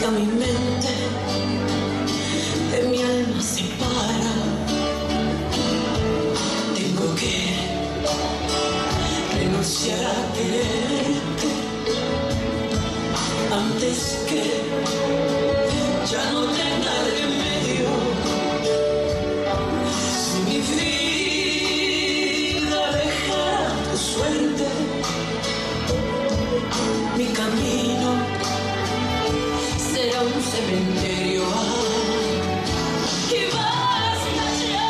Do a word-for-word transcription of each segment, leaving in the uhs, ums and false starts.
ciega mi mente, de mi alma separa. Tengo que renunciar a quererte antes que ya no tenga remedio. Si mi vida deja tu suerte, mi camino será un cementerio. Y basta ya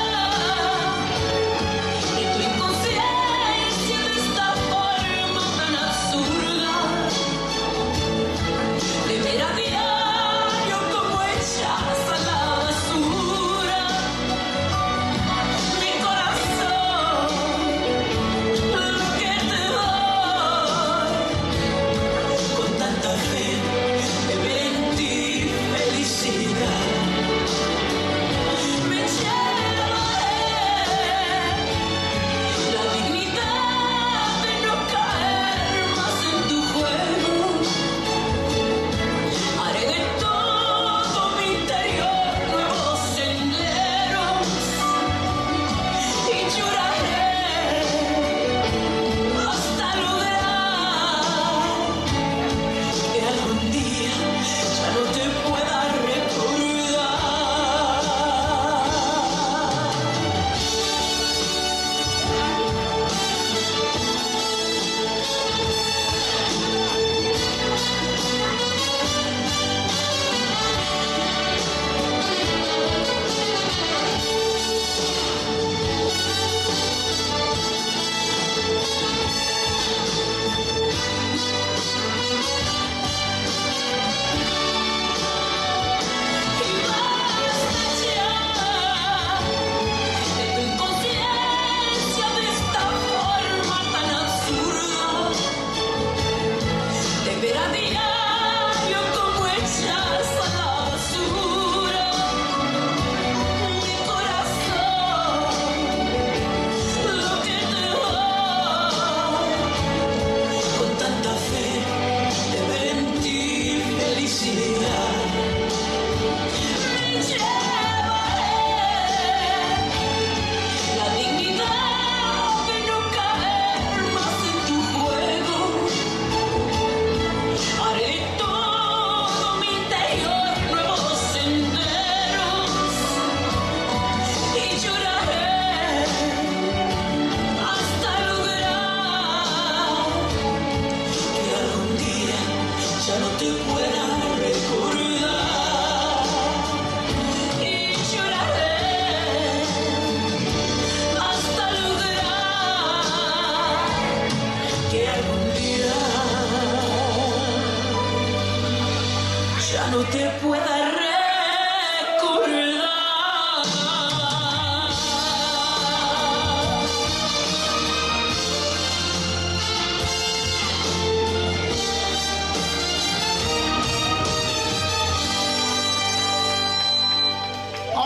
de tu inconsciencia, de esta forma tan absurda de ver a diario como echas a la basura mi corazón, lo que te doy con tanta fe de ver en ti felicidad. Me llevaré la dignidad de no caer más en tu juego. Haré de todo mi interior nuevos senderos y lloraré hasta lograr que algún día ya no te pueda recordar. Y basta ya de tu inconsciencia, de esta forma tan absurda de ver a diario como echas a la basura mi corazón, lo que te doy con tanta fe de ver en ti felicidad. Me llevaré la dignidad de no caer más en tu juego. Haré de todo mi interior nuevos senderos y lloraré hasta lograr que algún día ya no te pueda recordar. Y lloraré hasta lograr que algún día ya no te pueda recordar.